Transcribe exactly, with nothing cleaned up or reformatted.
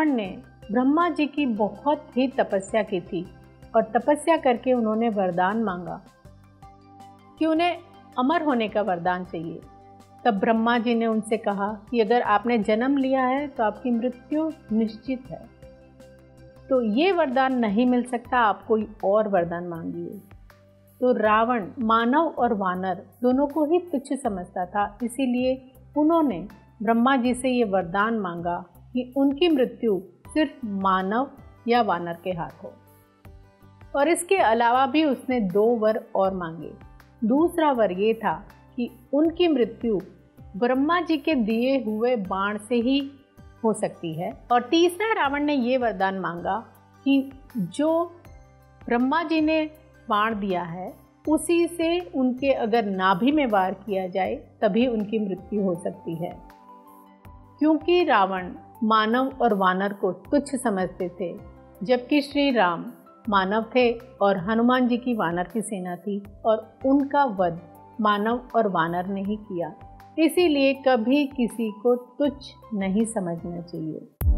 रावण ने ब्रह्मा जी की बहुत ही तपस्या की थी और तपस्या करके उन्होंने वरदान मांगा कि उन्हें अमर होने का वरदान चाहिए। तब ब्रह्मा जी ने उनसे कहा कि अगर आपने जन्म लिया है तो आपकी मृत्यु निश्चित है, तो ये वरदान नहीं मिल सकता, आप कोई और वरदान मांगिए। तो रावण मानव और वानर दोनों को ही तुच्छ समझता था, इसीलिए उन्होंने ब्रह्मा जी से ये वरदान मांगा कि उनकी मृत्यु सिर्फ मानव या वानर के हाथ हो। और इसके अलावा भी उसने दो वर और मांगे। दूसरा वर ये था कि उनकी मृत्यु ब्रह्मा जी के दिए हुए बाण से ही हो सकती है। और तीसरा रावण ने ये वरदान मांगा कि जो ब्रह्मा जी ने बाण दिया है उसी से उनके अगर नाभि में वार किया जाए तभी उनकी मृत्यु हो सकती है। क्योंकि रावण मानव और वानर को तुच्छ समझते थे, जबकि श्री राम मानव थे और हनुमान जी की वानर की सेना थी और उनका वध मानव और वानर ने ही किया। इसीलिए कभी किसी को तुच्छ नहीं समझना चाहिए।